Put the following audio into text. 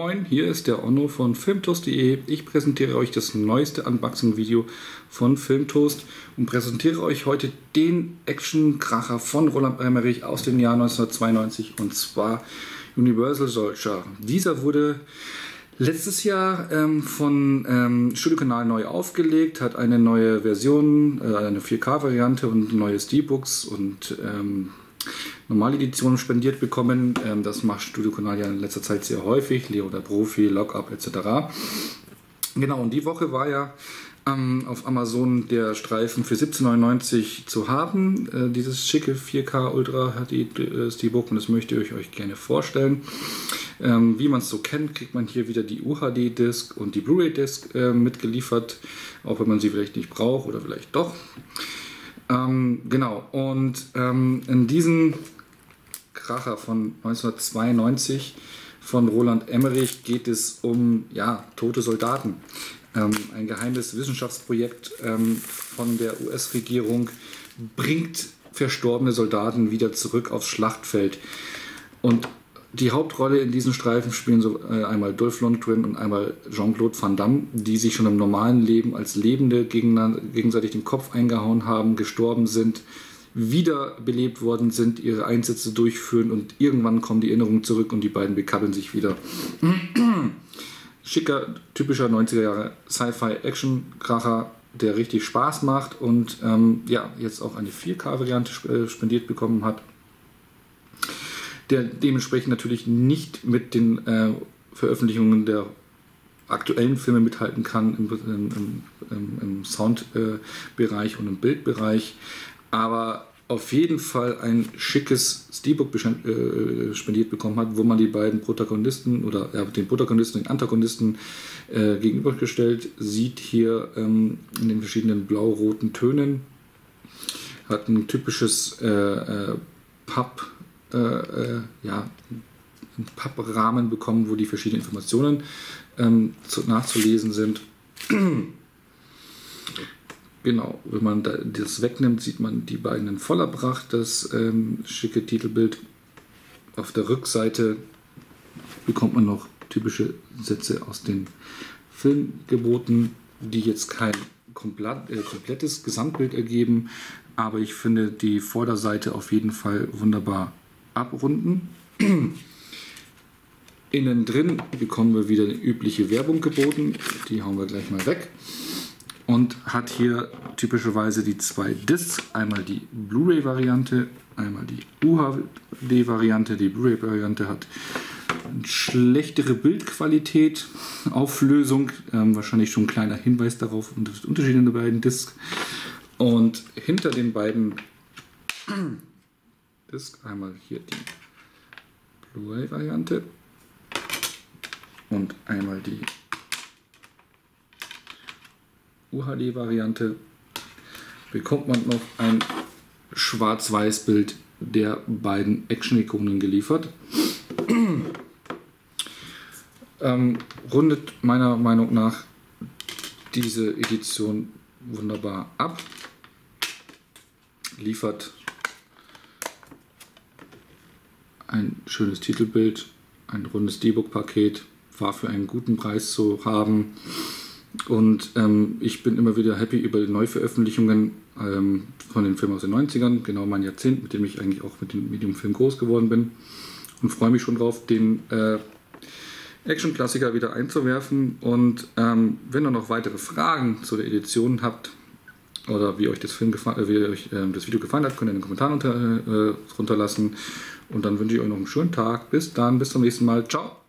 Moin, hier ist der Onno von Filmtoast.de. Ich präsentiere euch das neueste Unboxing-Video von Filmtoast und präsentiere euch heute den Action-Kracher von Roland Emmerich aus dem Jahr 1992 und zwar Universal Soldier. Dieser wurde letztes Jahr von Studiokanal neu aufgelegt, hat eine neue Version, eine 4K-Variante und neue Steelbooks und normale Editionen spendiert bekommen. Das macht Studiokanal ja in letzter Zeit sehr häufig, Leo der Profi, Lockup etc. Genau, und die Woche war ja auf Amazon der Streifen für 17,99 € zu haben. Dieses schicke 4K Ultra HD Steelbook, und das möchte ich euch gerne vorstellen. Wie man es so kennt, kriegt man hier wieder die UHD-Disc und die Blu-ray-Disc mitgeliefert, auch wenn man sie vielleicht nicht braucht oder vielleicht doch. Genau, und in diesem Kracher von 1992 von Roland Emmerich geht es um tote Soldaten. Ein geheimes Wissenschaftsprojekt von der US-Regierung bringt verstorbene Soldaten wieder zurück aufs Schlachtfeld. Und die Hauptrolle in diesen Streifen spielen so einmal Dolph Lundgren und einmal Jean-Claude Van Damme, die sich schon im normalen Leben als Lebende gegenseitig den Kopf eingehauen haben, gestorben sind, wiederbelebt worden sind, ihre Einsätze durchführen und irgendwann kommen die Erinnerungen zurück und die beiden bekabbeln sich wieder. Schicker, typischer 90er Jahre Sci-Fi-Action-Kracher, der richtig Spaß macht und jetzt auch eine 4K-Variante spendiert bekommen hat, der dementsprechend natürlich nicht mit den Veröffentlichungen der aktuellen Filme mithalten kann im Soundbereich und im Bildbereich, aber auf jeden Fall ein schickes Steelbook spendiert bekommen hat, wo man die beiden Protagonisten oder den Protagonisten und den Antagonisten gegenübergestellt sieht, hier in den verschiedenen blau-roten Tönen. Hat ein typisches Papprahmen bekommen, wo die verschiedenen Informationen nachzulesen sind. Genau, wenn man das wegnimmt, sieht man die beiden in voller Pracht, das schicke Titelbild. Auf der Rückseite bekommt man noch typische Sätze aus den Film geboten, die jetzt kein komplettes Gesamtbild ergeben, aber ich finde die Vorderseite auf jeden Fall wunderbar abrunden. Innen drin bekommen wir wieder die übliche Werbung geboten, die hauen wir gleich mal weg. Und hat hier typischerweise die zwei Discs, einmal die Blu-ray-Variante, einmal die UHD-Variante. Die Blu-ray-Variante hat eine schlechtere Bildqualität, Auflösung, wahrscheinlich schon ein kleiner Hinweis darauf und das Unterschied in den beiden Discs. Und hinter den beiden Discs einmal hier die Blu-ray-Variante und einmal die UHD-Variante, bekommt man noch ein Schwarz-Weiß-Bild der beiden Action-Ikonen geliefert. Rundet meiner Meinung nach diese Edition wunderbar ab, liefert ein schönes Titelbild, ein rundes Steelbook-Paket, war für einen guten Preis zu haben. Und ich bin immer wieder happy über die Neuveröffentlichungen von den Filmen aus den 90ern, genau mein Jahrzehnt, mit dem ich eigentlich auch mit dem Medium-Film groß geworden bin. Und freue mich schon drauf, den Action-Klassiker wieder einzuwerfen. Und wenn ihr noch weitere Fragen zu der Edition habt oder wie euch das Video gefallen hat, könnt ihr in den Kommentaren runterlassen. Und dann wünsche ich euch noch einen schönen Tag. Bis dann, bis zum nächsten Mal. Ciao!